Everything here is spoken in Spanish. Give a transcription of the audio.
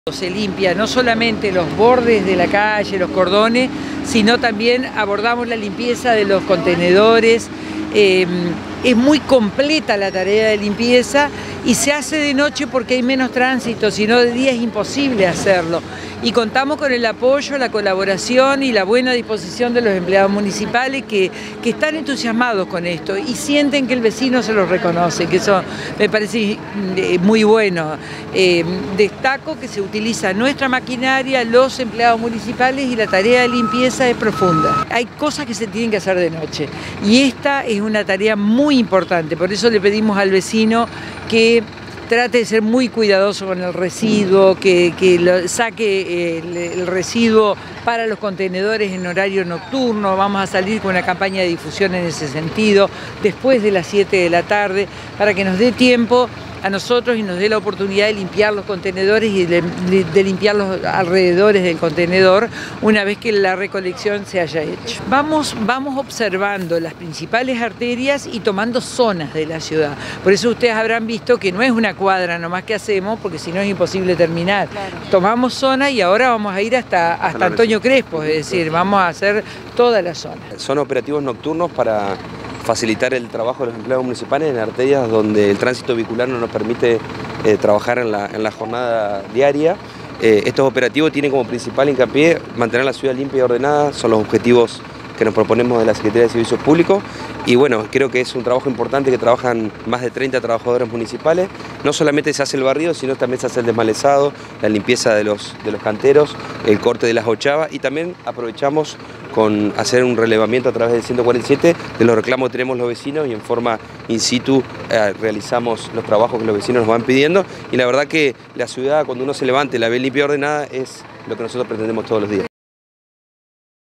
Se limpia no solamente los bordes de la calle, los cordones, sino también abordamos la limpieza de los contenedores. Es muy completa la tarea de limpieza y se hace de noche porque hay menos tránsito, si no de día es imposible hacerlo. Y contamos con el apoyo, la colaboración y la buena disposición de los empleados municipales que están entusiasmados con esto y sienten que el vecino se los reconoce, que eso me parece muy bueno. Destaco que se utiliza nuestra maquinaria, los empleados municipales y la tarea de limpieza es profunda. Hay cosas que se tienen que hacer de noche y esta es una tarea muy importante, por eso le pedimos al vecino que trate de ser muy cuidadoso con el residuo, que saque el residuo para los contenedores en horario nocturno. Vamos a salir con una campaña de difusión en ese sentido, después de las 7 de la tarde, para que nos dé tiempo a nosotros y nos dé la oportunidad de limpiar los contenedores y de limpiar los alrededores del contenedor una vez que la recolección se haya hecho. Vamos observando las principales arterias y tomando zonas de la ciudad. Por eso ustedes habrán visto que no es una cuadra nomás que hacemos, porque si no es imposible terminar. Claro. Tomamos zona y ahora vamos a ir hasta Antonio Crespo, es decir, vamos a hacer toda la zona. Son operativos nocturnos para facilitar el trabajo de los empleados municipales en arterias donde el tránsito vehicular no nos permite trabajar en la jornada diaria. Estos operativos tienen como principal hincapié mantener la ciudad limpia y ordenada, son los objetivos que nos proponemos de la Secretaría de Servicios Públicos y bueno, creo que es un trabajo importante que trabajan más de 30 trabajadores municipales. No solamente se hace el barrido, sino también se hace el desmalezado, la limpieza de los canteros, el corte de las ochavas y también aprovechamos con hacer un relevamiento a través del 147 de los reclamos que tenemos los vecinos y en forma in situ realizamos los trabajos que los vecinos nos van pidiendo y la verdad que la ciudad cuando uno se levante la ve limpia y ordenada es lo que nosotros pretendemos todos los días.